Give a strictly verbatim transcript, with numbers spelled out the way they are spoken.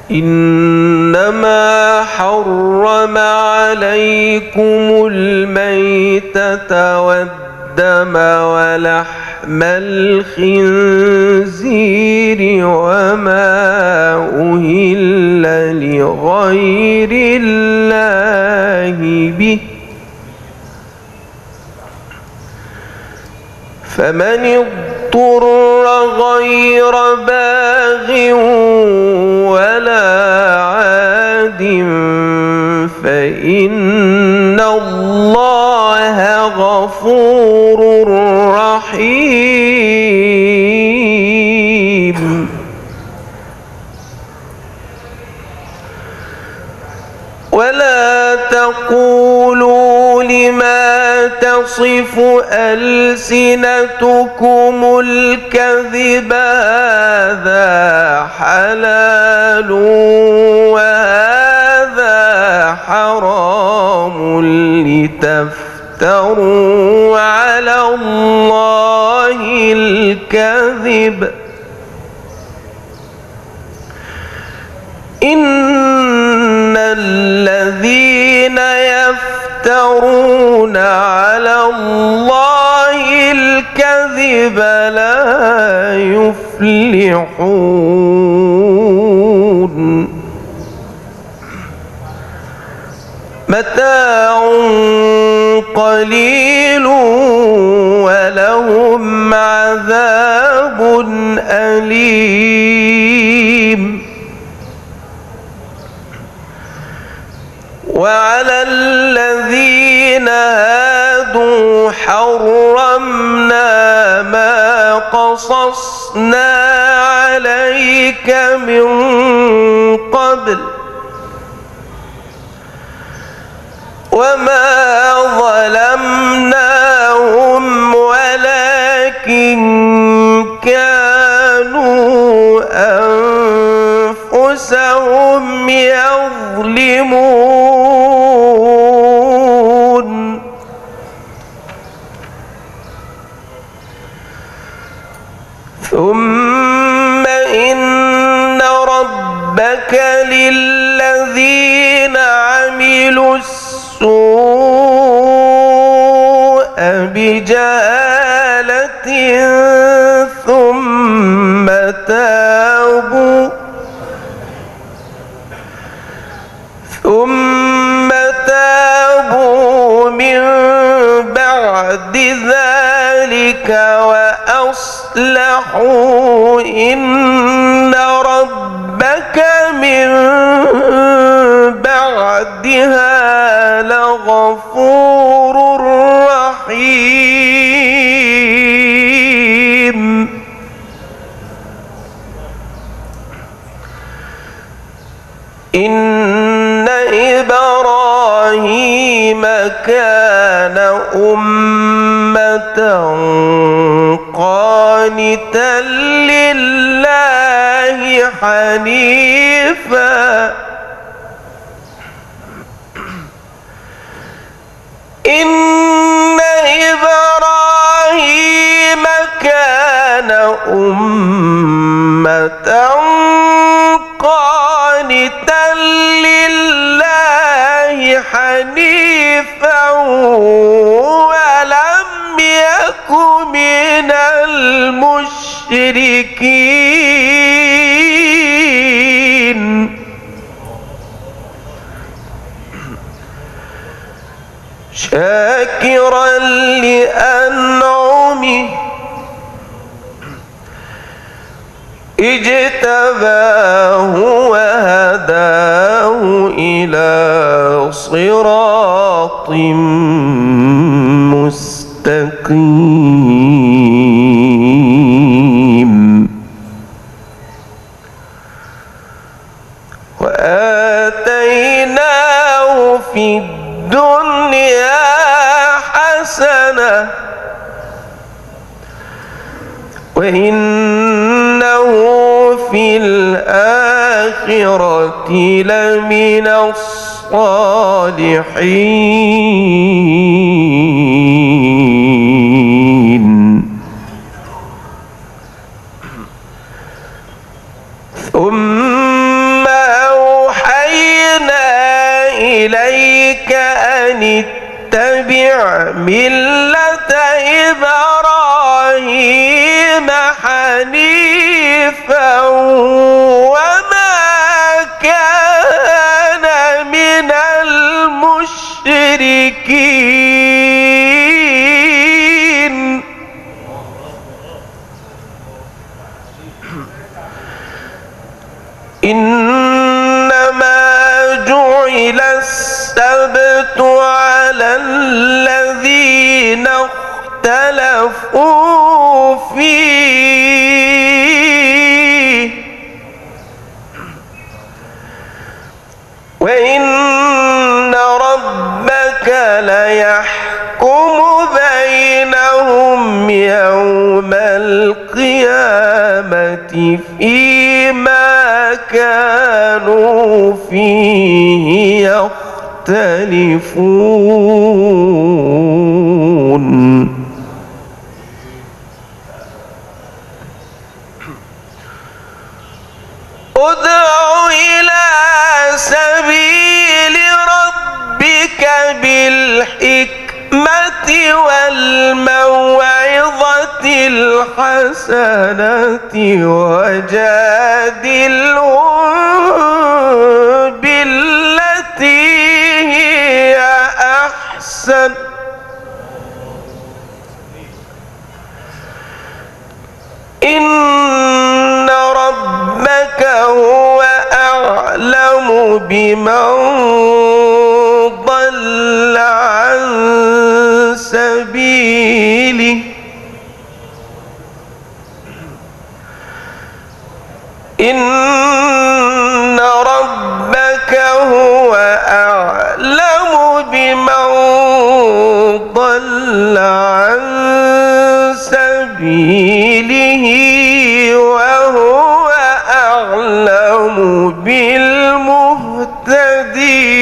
إنما حرم عليكم الميتة والدم ولحم الخنزير وما أهل لغير الله به، فمن اضطر غير باغ ولا عاد فإن الله غفور رحيم. ولا تقولوا لما تصف ألسنتكم الكذب هذا حلال وهذا حرام لتفتروا على الله الكذب، إن الذين يفترون على الله الكذب لا يفلحون. متاع قليل ولهم عذاب أليم. وعلى الذين هادوا حرمنا ما قصصنا عليك من قبل وما ظلمناهم ولكن كانوا أنفسهم يظلمون. ثم إن ربك للذين عملوا السوء بجهالة ثم تابوا ثم تابوا من بعد ذلك وأصلحوا إن ربك من بعدها لغفور رحيم. إن إبراهيم كان أمة قانتا لله حنيفا إن إبراهيم كان أمة قانتا لله حنيفا ولم يك من المشركين. شاكرا لأنعمه اجتباه وهداه إلى صراط مستقيم. وآتيناه في الدنيا حسنة وإنه في الآخرة لمن الصالحين. ثم إليك أن اتبع ملة إبراهيم حنيفا وما كان من المشركين. إنما جعل السبت على الذين اختلفوا فيه وإن ربك ليحكم بينهم يوم القيامة فيما كانوا فيه يختلفون. ادع إلى سبيل ربك بالحكمة والموعظة الحسنة وجادلهم بالتي هي أحسن إن ربك هو أعلم بمن ضل عن سبيله إن ربك هو أعلم بمن ضل عن سبيله وهو أعلم بالمهتدين.